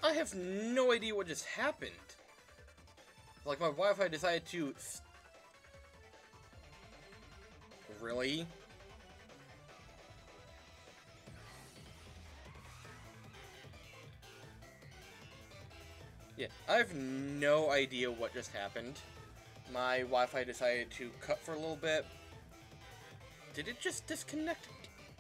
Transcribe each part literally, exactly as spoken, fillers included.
I have no idea what just happened. Like, my Wi-Fi decided to... Really? Yeah, I have no idea what just happened. My Wi-Fi decided to cut for a little bit. Did it just disconnect?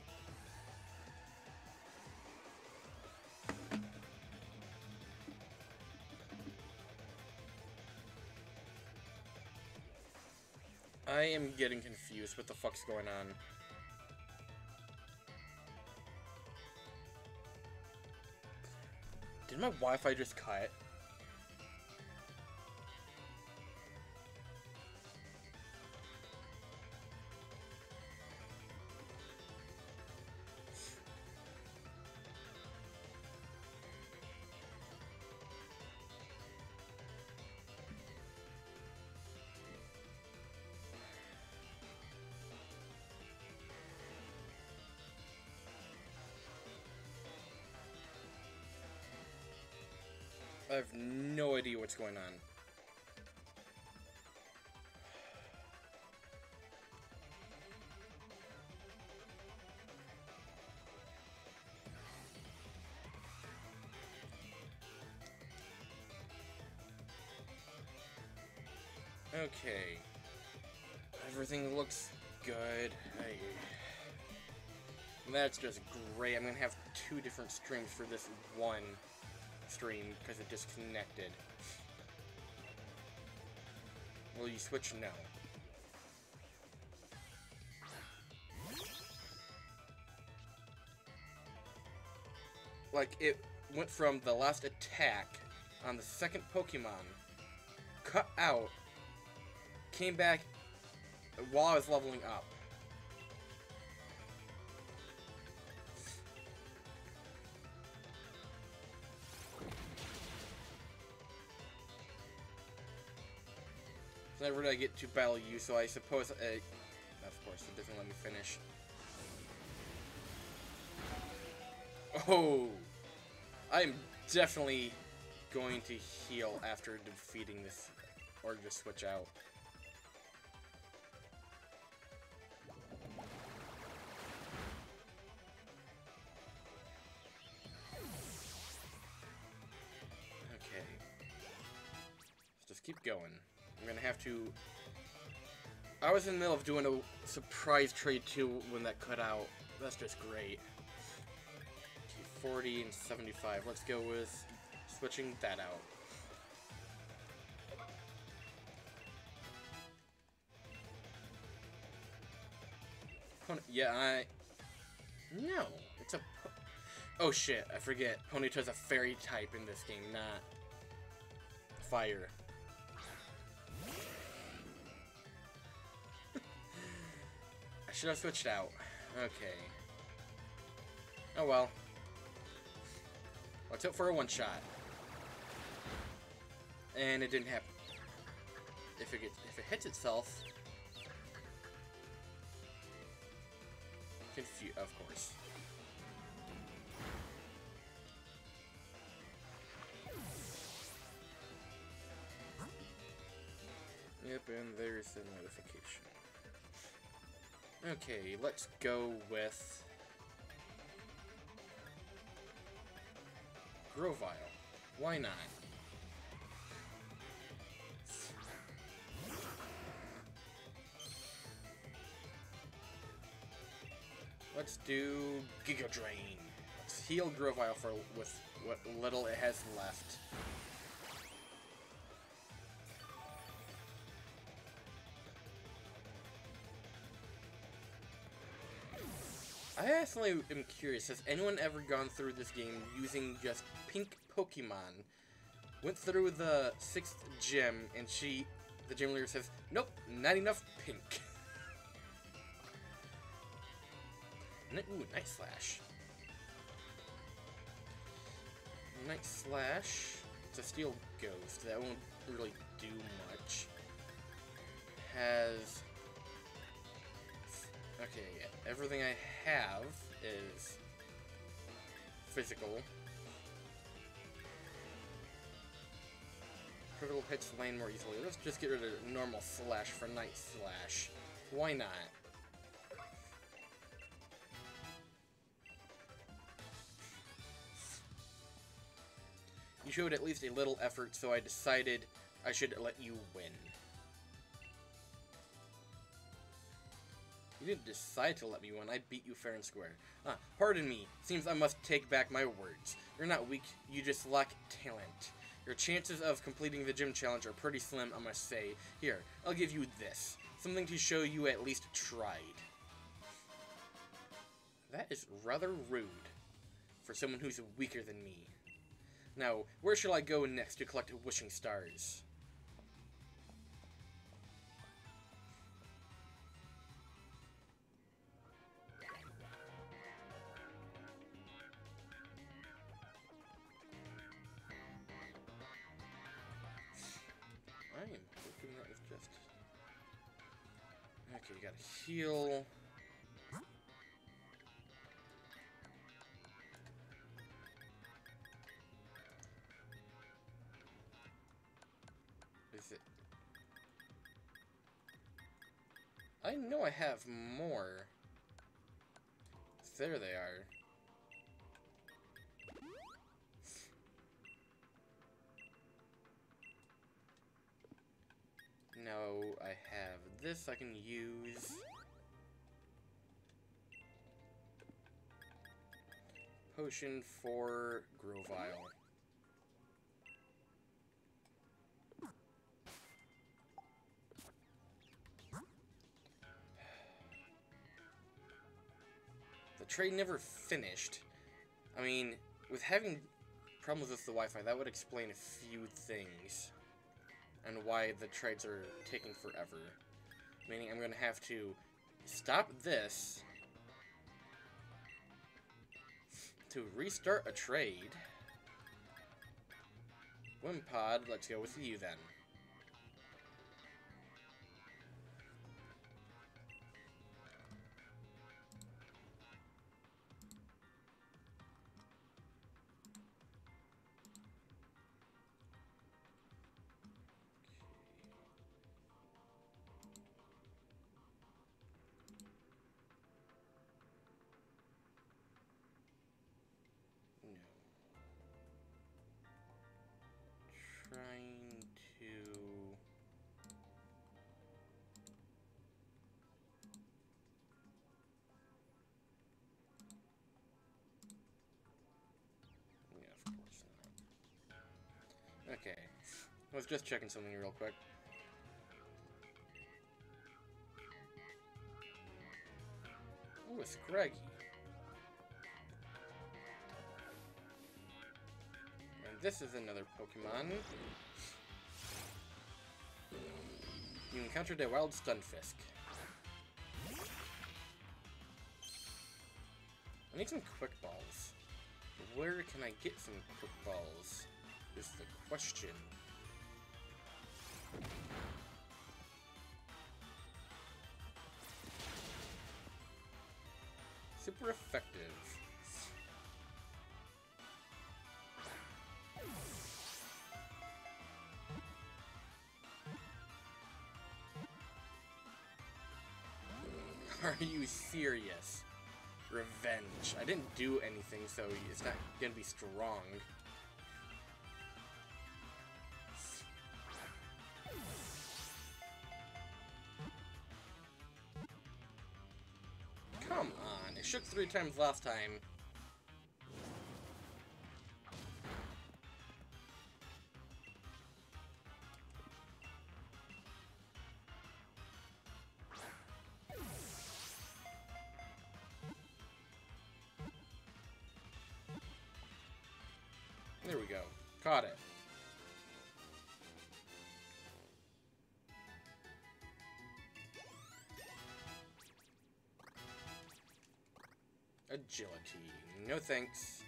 I am getting confused. What the fuck's going on? Did my Wi-Fi just cut? I have no idea what's going on. Okay. Everything looks good. I... That's just great. I'm gonna have two different streams for this one stream because it disconnected. Will you switch? No. Like, it went from the last attack on the second Pokemon, cut out, came back while I was leveling up. Never did I get to battle you, so I suppose, uh, of course, it doesn't let me finish. Oh! I'm definitely going to heal after defeating this, or just switch out. Okay. Let's just keep going. I'm gonna have to... I was in the middle of doing a surprise trade too when that cut out. That's just great. forty and seventy-five. Let's go with switching that out. Yeah, I... No, it's a... Oh shit, I forget. Ponyta's a fairy type in this game, not fire. I should have switched out. Okay. Oh well. Let's hope for a one-shot. And it didn't happen. If it gets, if it hits itself, confuse, of course. Yep, and there's the notification. Okay, let's go with Grovyle. Why not? Let's do Giga Drain. Let's heal Grovyle for with what little it has left. I actually am curious, has anyone ever gone through this game using just pink Pokemon? Went through the sixth gym, and she, the gym leader says, nope, not enough pink. Ooh, Night Slash. Night Slash. It's a Steel Ghost. That won't really do much. Has... Okay, everything I have is physical. critical hits land more easily. Let's just get rid of normal slash for night slash. Why not? You showed at least a little effort, so I decided I should let you win. You didn't decide to let me win. I beat you fair and square. Ah, pardon me. Seems I must take back my words. You're not weak. You just lack talent. Your chances of completing the gym challenge are pretty slim, I must say. Here, I'll give you this. Something to show you at least tried. That is rather rude for someone who's weaker than me. Now, where shall I go next to collect wishing stars? I am hoping that was just... Okay, you gotta heal. Is it... I know I have more. There they are. No, I have this I can use. Potion for Grovyle. The trade never finished. I mean, with having problems with the Wi-Fi, that would explain a few things. And why the trades are taking forever. Meaning I'm going to have to stop this to restart a trade. Wimpod, let's go with you then. Trying to... Yeah, of course not. Okay. I was just checking something real quick. Oh, a Scraggy. This is another Pokemon. You encountered a wild Stunfisk. I need some Quick Balls. Where can I get some Quick Balls? Is the question. Super effective. Are you serious? Revenge. I didn't do anything, so it's not gonna be strong. Come on, it shook three times last time. There we go. Caught it. Agility. No thanks.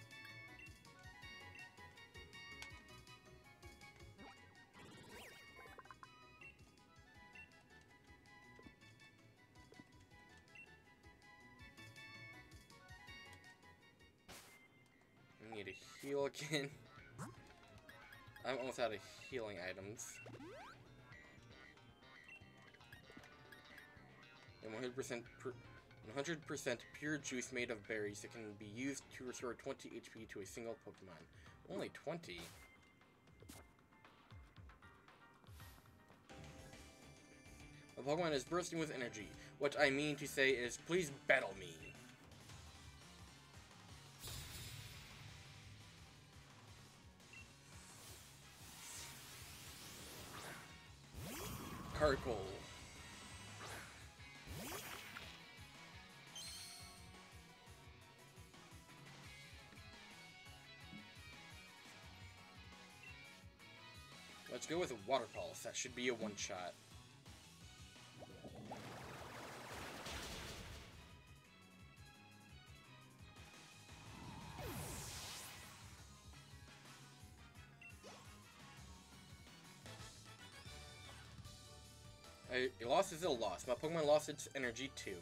I need a heal again. I'm almost out of healing items. And one hundred percent one hundred percent pure juice made of berries that can be used to restore twenty H P to a single Pokemon. Only twenty? The Pokemon is bursting with energy. What I mean to say is, please battle me. Carkol. Let's go with a Water Pulse. That should be a one-shot. A loss is a loss. My Pokemon lost its energy too.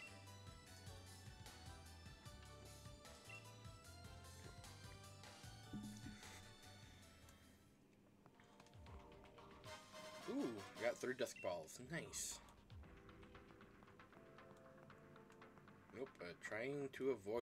Ooh, got three Dusk Balls. Nice. Nope, uh, trying to avoid